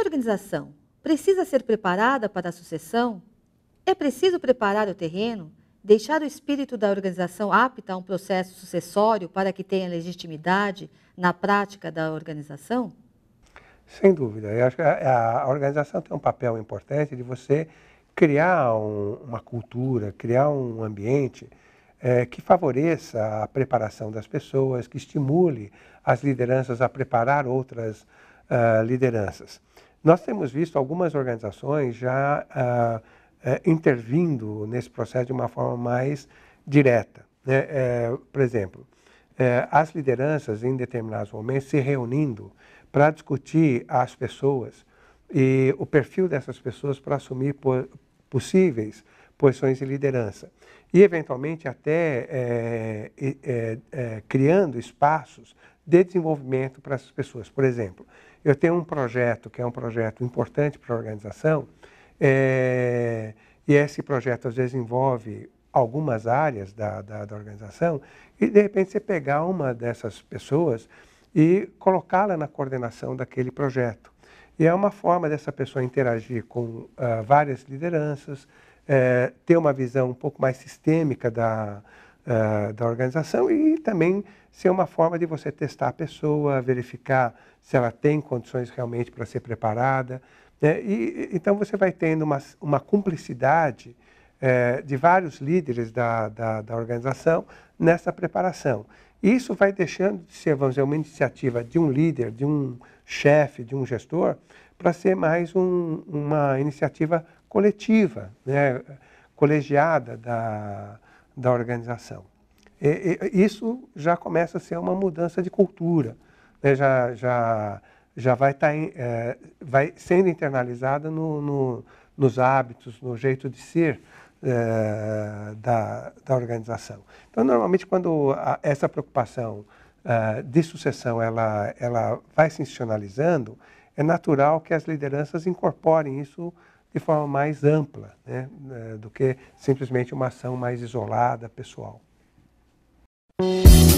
organização precisa ser preparada para a sucessão? É preciso preparar o terreno, deixar o espírito da organização apta a um processo sucessório para que tenha legitimidade na prática da organização? Sem dúvida. Eu acho que a organização tem um papel importante de você criar uma cultura, criar um ambiente que favoreça a preparação das pessoas, que estimule as lideranças a preparar outras lideranças. Nós temos visto algumas organizações já intervindo nesse processo de uma forma mais direta, né? Por exemplo, as lideranças em determinados momentos se reunindo para discutir as pessoas e o perfil dessas pessoas para assumir possíveis posições de liderança. E, eventualmente, até criando espaços de desenvolvimento para essas pessoas. Por exemplo, eu tenho um projeto que é um projeto importante para a organização, e esse projeto, às vezes, envolve algumas áreas da organização, e, de repente, você pegar uma dessas pessoas e colocá-la na coordenação daquele projeto. E é uma forma dessa pessoa interagir com várias lideranças, ter uma visão um pouco mais sistêmica da organização e também ser uma forma de você testar a pessoa, verificar se ela tem condições realmente para ser preparada, né? Então você vai tendo uma cumplicidade de vários líderes da organização nessa preparação. Isso vai deixando de ser, vamos dizer, uma iniciativa de um líder, de um chefe, de um gestor, para ser mais uma iniciativa coletiva, né, colegiada da organização. Isso já começa a ser uma mudança de cultura, né, já vai sendo internalizada nos hábitos, no jeito de ser da organização. Então, normalmente, quando essa preocupação de sucessão ela vai se institucionalizando, é natural que as lideranças incorporem isso de forma mais ampla, né, do que simplesmente uma ação mais isolada, pessoal.